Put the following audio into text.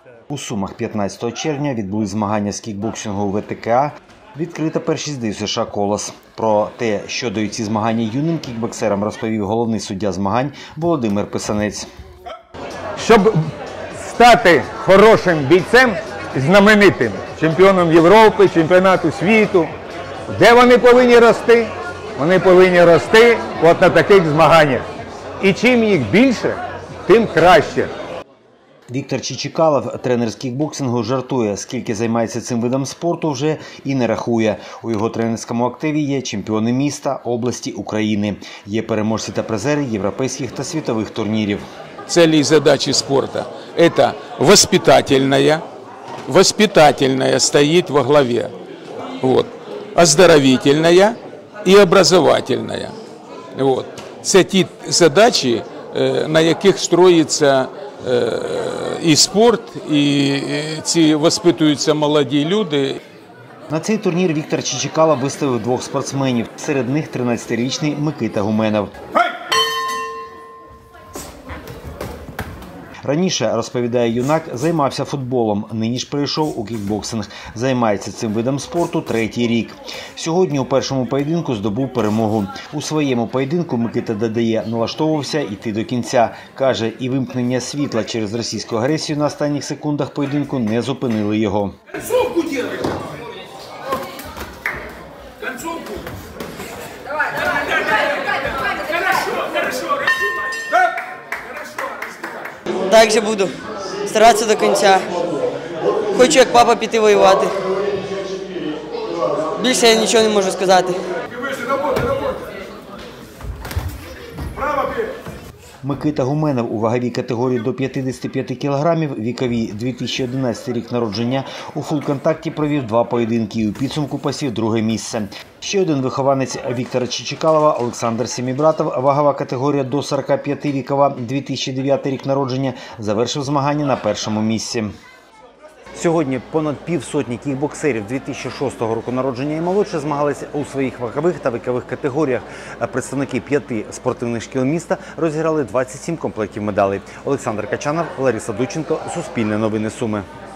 У Сумах 15 червня відбулись змагання з кікбоксингу у ВТК. Відкрита першість ди США «Колос». Про те, що дають ці змагання юним кікбоксерам, розповів головний суддя змагань Володимир Писанець. Щоб стати хорошим бійцем, знаменитим чемпіоном Європи, чемпіонату світу, де вони повинні рости? Вони повинні рости от на таких змаганнях. І чим їх більше, тим краще. Віктор Чичикалов, тренер з кікбоксингу, жартує, скільки займається цим видом спорту, вже і не рахує. У його тренерському активі є чемпіони міста, області, України. Є переможці та призери європейських та світових турнірів. Цели и задачи спорта – это воспитательная стоит во главе, вот, оздоровительная и образовательная. Вот. Це ті задачі, на яких строїться і спорт, і ці воспитуються молоді люди. На цей турнір Віктор Чичикалов виставив двох спортсменів. Серед них 13-річний Микита Гуменов. Раніше, розповідає юнак, займався футболом, нині ж перейшов у кікбоксинг. Займається цим видом спорту 3-й рік. Сьогодні у першому поєдинку здобув перемогу. У своєму поєдинку Микита додає, налаштовувався йти до кінця. Каже, і вимкнення світла через російську агресію на останніх секундах поєдинку не зупинили його. Так же буду старатися до кінця. Хочу, як папа, піти воювати. Більше я нічого не можу сказати. Микита Гуменов у ваговій категорії до 55 кілограмів, віковій 2011 рік народження, у фулконтакті провів 2 поєдинки і у підсумку посів 2-е місце. Ще один вихованець Віктора Чичикалова, Олександр Семібратов, вагова категорія до 45 вікова, 2009 рік народження, завершив змагання на 1-му місці. Сьогодні понад півсотні кікбоксерів 2006 року народження і молодше змагалися у своїх вагових та вікових категоріях. Представники 5 спортивних шкіл міста розіграли 27 комплектів медалей. Олександр Качанов, Лариса Дученко, Суспільне новини Суми.